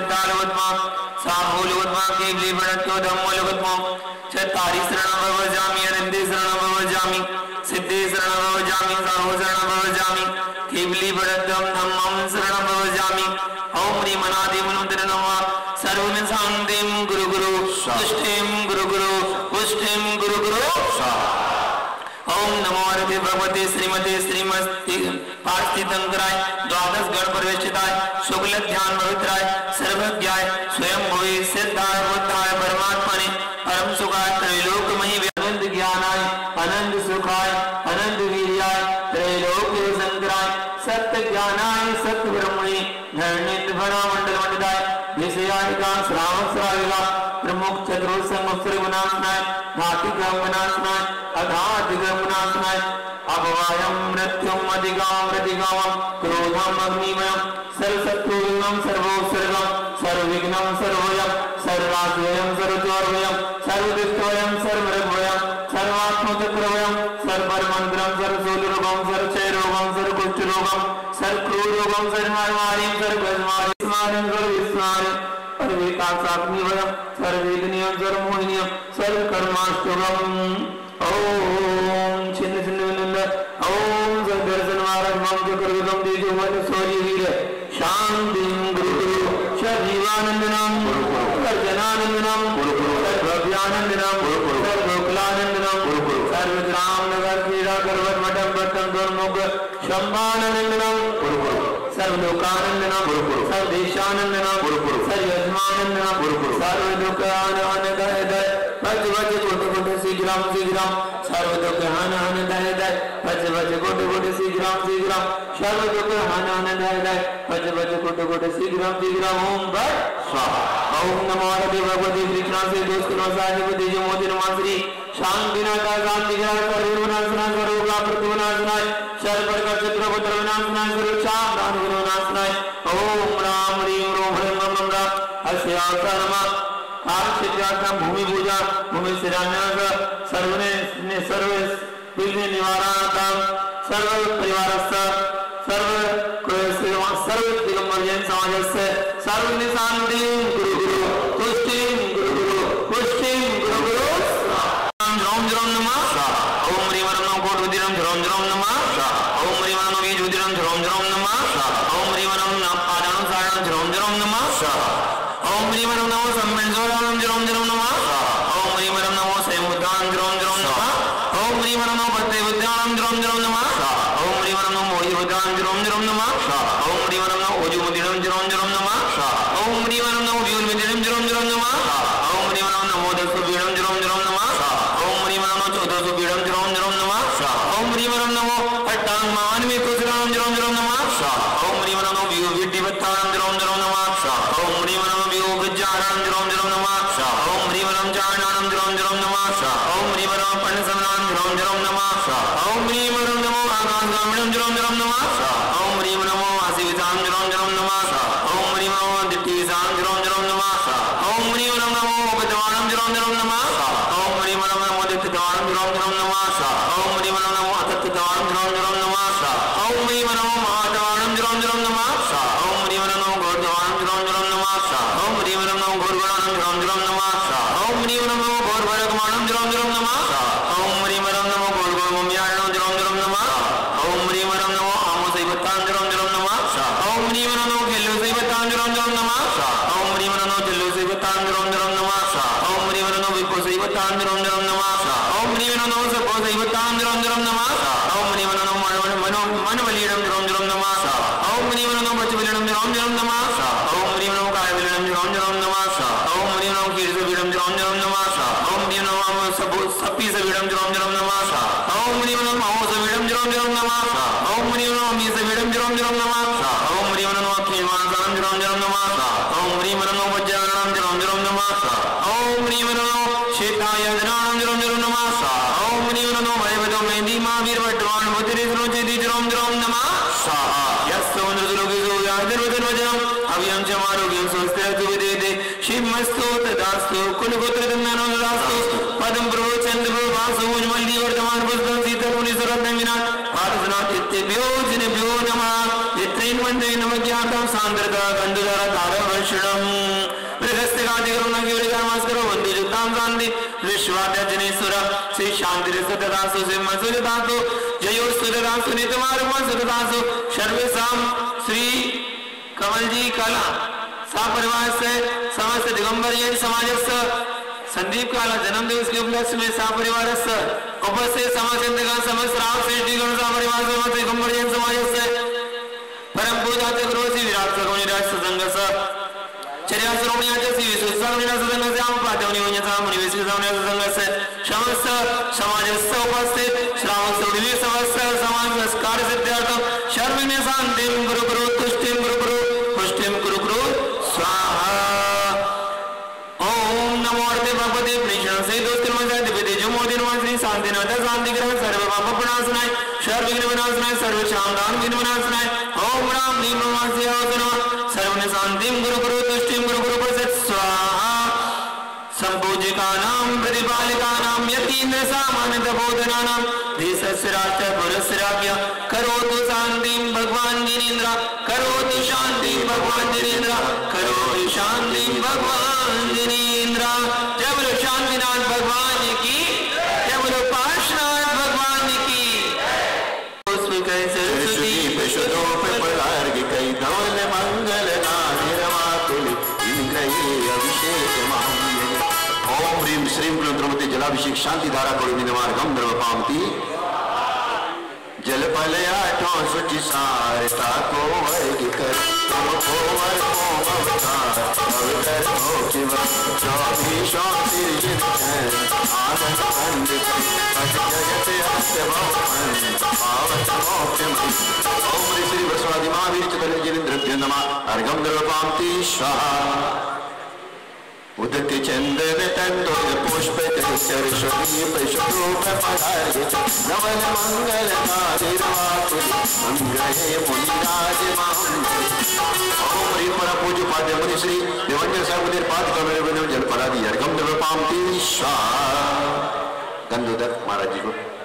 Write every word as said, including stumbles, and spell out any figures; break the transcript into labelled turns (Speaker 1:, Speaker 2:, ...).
Speaker 1: सिद्धालवत्मा सामूलवत्मा केवली भणत्यो धम्मलवत्मा चत्तारि शरणं भवजामि अनन्ते शरणं भवजामि सिद्धे शरणं भवजामि साहो शरणं भवजामि केवली भणत्यं धम्मं शरणं भवजामि ओम ह्रीं अनादिमूलमन्त्र नमः सर्वं शान्तिं गुरु गुरु पुष्टिं गुरु गुरु पुष्टिं गुरु गुरु ओम नमो हरते भगवते श्रीमते श्रीमती पार्थितंकराय द्वादश गण प्रवेशिताय शुक्ल ध्यान पवित्राय सर्वज्ञाय स्वयं भुवि सिद्धाय बुद्धाय परमात्मने परम सुखाय त्रैलोकमयी अनंत ज्ञानाय अनंत सुखाय अनंत वीर्याय त्रैलोक शंकराय सत्य ज्ञानाय सत्य ब्रह्मणे धरणित भरा मंडल मंडलाय विषयानिका श्रावक श्राविका प्रमुख चतुर्संग अवसर विनाशनाय घातिका विनाशनाय अघातिका विनाशनाय अभवायं मृत्युम अधिगाम प्रतिगाम क्रोधम अग्निमयम सर्वशत्रुविघ्नं सर्वोत्सर्गं सर्वविघ्नं सर्वयं सर्वाद्वयं सर्वचोर्वयं सर्वदुष्टवयं सर्वरघवयं सर्वात्मचक्रवयं सर्वमन्त्रं सर्वशूलरोगं सर्वक्षयरोगं सर्वकुष्ठरोगं सर्वक्रूरोगं सर्वमारीं सर्वगजमारीं सर्वविस्मारीं सर्वेकासाग्निवयं सर्ववेदनीयं सर्वमोहिनीयं सर्वकर्माष्टकम् ओम छिन्न छिन्न विनंद ओम सदर्शन महाराज मम चक्रविक्रम तेजो वन सूर्य वीर शांति गुरु गुरु सजीवानंदनम सर्वजनानंदनम सर्वभव्यानंदनम सर्वगोकुलानंदनम सर्वग्राम नगर क्रीड़ा पर्वत मठम पट्टम दोर्मुख शंभानंदनम सर्वलोकानंदनम सर्वदेशानंदनम सर्वयजमानंदनम सर्वदुःखानंदनम भज भज कोटि कोटि शीघ्रम शीघ्रम सर्व दुख हन हन दय दय भज भज कोटि कोटि शीघ्रम शीघ्रम सर्व दुख हन हन दय दय भज भज कोटि कोटि शीघ्रम शीघ्रम ओम भट स्वाहा ओम नमो हरते भगवते कृष्णा से दोस्त नमस्कार तेज मोदी नमस्री शांति नाथा शांति का सर्व विनाशनाय सर्वका प्रतिविनाशनाय सर्व प्रकार चित्रपुत्र विनाशनाय सुरक्षा दान विनाशनाय ओम राम ह्रीं रोम ह्रीं रम रम राम अस्यासनमा काल सिद्धार्थम भूमि पूजा भूमि शिलान्यास सर्वने सर्व विघ्न निवारणार्थम सर्व परिवारस्य सर्व सर्व दिगंबरजन समाजस्य सर्व निशांति गुरु गुरु पुष्टिं गुरु गुरु पुष्टिं गुरु गुरु झरोम झरोम नमः ओम ह्रीं नमः कोटुदिरम झरोम झरोम नमः ओम ह्रीं नमः बीजुदिरम झरोम झरोम नमः ओम ह्रीं नमः आदान सारण झरोम झरोम नमः ओम ह्रीं नमः सम्मेलनम झरोम झरोम नमः ओम ह्रीं नमः सैमुद्दान झरोम झरोम नमः ओम ह्रीं नमः पत्ते उद्यानम झरोम झरोम नमः ओम ह्रीं नमः मोहि उद्यान झरोम झरोम नमः ओम ह्रीं नमः ओजु मुदिरम झरोम झरोम नमः ओम ह्रीं नमः व्यूल मुदिरम झरोम झरोम नमः ओम ह्रीं नमः नमोदस बीडम झरोम झरोम नमः ओम ह्रीं नमः चौदस बीडम झरोम झरोम नमः ओम ह्रीं नमः अट्टांग मानवे कुसराम झरोम झरोम नमः ओम ह्रीं नमः व्यू विद्धि वत्ताम झरोम झरोम नमः ओम ह्रीं नमः व्यू विज्ञानम झरोम झरोम नमः ओम ह्रीं नमः जानानम झरोम झरोम नमः ओम ह्रीं नमः पंचसमनाम झरोम झरोम नमः ओम ह्रीं नमः आकाशगामिनम झरोम झरोम नमः ओम ह्रीं नमः आसीविताम झरोम झरोम नमः ओम ह्रीं नमः दिट्टिसाम झरोम झरोम नमः ओम ह्रीं नमः उपदवानम झरोम झरोम नमः ओम ह्रीं नमः मोदितवानम झरोम झरोम नमः ओम ह्रीं नमः अतत्तवानम झरोम झरोम नमः ओम ह्रीं नमः महादवानम झरोम झरोम नमः ओम ह्रीं नमः घोरदवानम झरोम झरोम नमः ओम ह्रीं नमः घोरगणानम झरोम झरोम नमः ओम ह्रीं नमः घोरभरगमानम झरोम झरोम नमः ओम ह्रीं नमः घोरगमयानम झरोम झरोम नमः ओम ह्रीं नमः आमोसैवत्ताम झरोम झरोम नमः ओम ह्रीं नमः खेलोसैवत्ताम झरोम झरोम नमः ओम ह्रीं नमः तेल्लोसैवत्ताम झरोम झरोम नमः ओम ह्रीं नमः विपुसैवत्ताम झरोम झरोम नमः ओम ह्रीं नमः सपोसैवत्ताम झरोम झरोम नमः ओम ह्रीं नमः मनो मनबलीडम झरोम झरोम नमः ओम ह्रीं नमः वचबलीडम झरोम झरोम नमः ओम ह्रीं नमः कायबलीडम झरोम झरोम नमः ओम ह्रीं नमः कीर्तबीडम झरोम झरोम नमः ओम ह्रीं नमः सपो सपीसबीडम झरोम झरोम नमः ओम ह्रीं नमः महोसबीडम झरोम झरोम नमः ओम ह्रीं नमः मीसबीडम झरोम झरोम नमः ओम ह्रीं नमः खेमानसाम झरोम झरोम नमः ओम ह्रीं नमः वज्राणाम झरोम झरोम नमः ओम ह्रीं नमः शेतायजनाम झरोम झरोम नमः ओम ह्रीं नमः वैवदो मेंदी महावीर वटवान मुद्रित रोचेति झरोम झरोम नमः यस्सोन्द्रलोकेषु यादिर्वदनवजनम भाव्यं च आरोग्यं स्वस्तिरस्तु विदेते शिवमस्तु तदास्तु कुलपुत्र दन्नानो तदास्तु पदं प्रभो चंद्र प्रभो वासु उज्ज्वली वर्तमान पुस्तकं सीता मुनि सरत्न विनाश पार्श्वनाथ इत्यभ्यो जिनेभ्यो नमः इत्रेन वंदे नमः ज्ञातं सांद्रता गंधुधारा तारा वर्षणं मृगस्ते गाति करुणा की वरिका नमस्कारो वंदे जुतां शांति विश्वाद्य जनेश्वर श्री शांति सुतदासु सिंह सुतदासु जयो सुतदासु नितमारुम सुतदासु सर्वेषां श्री कमलजी कला सापरिवार से समस्त दिगंबरियन समाजस्य संदीप काला जन्मदिवस के उपलक्ष्य में सापरिवार से उपस्थित समाजचंद्रगण समस्त राव श्रेष्ठीगण सापरिवार समस्त दिगंबरियन समाजस्य परम पूजाते गुरु श्री विराट सगुणी राज सत्संग से चर्या श्रोमण्याचे श्री विश्वसंग विराट सत्संग से आम पाठवनी वन्यता मुनि विश्वसंग सत्संग से समस्त समाजस्य उपस्थित श्रावक श्रोणी समस्त समाज संस्कार सिद्धार्थम शर्मिने शांतिम गुरु गुरु तुष्टिम गुरु गुरु पुष्टिम गुरु गुरु स्वाहा ओम नमो अर्थे भगवते प्रीषण से दोस्तिन मंत्र दिव्य जो मोदिन श्री शांतिनाथ शांति ग्रह सर्व पाप विनाशनाय सर्व विघ्न विनाशनाय सर्व शांतान विघ्न विनाशनाय ओम राम नीम नमः सर्वने शांतिम गुरु गुरु तुष्टिम गुरु गुरु प्रसाद स्वाहा संपूजिकानां प्रतिपालिकानां यतीन्द्र सामान्य बोधनानां देशस्य राष्ट्र पुरस्य राज्ञ करोतु शांतिं भगवान जिनेन्द्र करोतु शांतिं भगवान जिनेन्द्र करोतु शांतिं भगवान जिनेन्द्र जय बोलो शांतिनाथ भगवान की जय बोलो पार्श्वनाथ भगवान की सरस्वती
Speaker 2: विश्वरूप पलार्ग कई धवल मंगल नानिरमातुल इंद्रये अभिषेक महामये ओम ह्रीं श्रीं द्रौपदी जलाभिषेक शांति धारा करुणी मार्गम द्रवपामती जल पलयाठो सुचि सारता को वर्ग कर को वर को अवतार अवतर को शिव चौबी शांति जित है आनंद बंद कर जगत अस्य भवन पावत मोक्ष ओम श्री बसवादि महावीर चतुर्थ जिनेन्द्रभ्यो नमः अर्घं द्रवपामती स्वाहा उदक चंदन तंतुर पुष्प सरस्वती पशुरूप पधारे नवल मंगल नारिवातुल मंगले मुनिराज महामंगल ओम ह्रीं परम पूज्य पाद्य मुनि श्री देवंजन सर्वदेव पाद कमल जल परादि अर्घं द्रवपामती स्वाहा गंधोदर महाराज जी को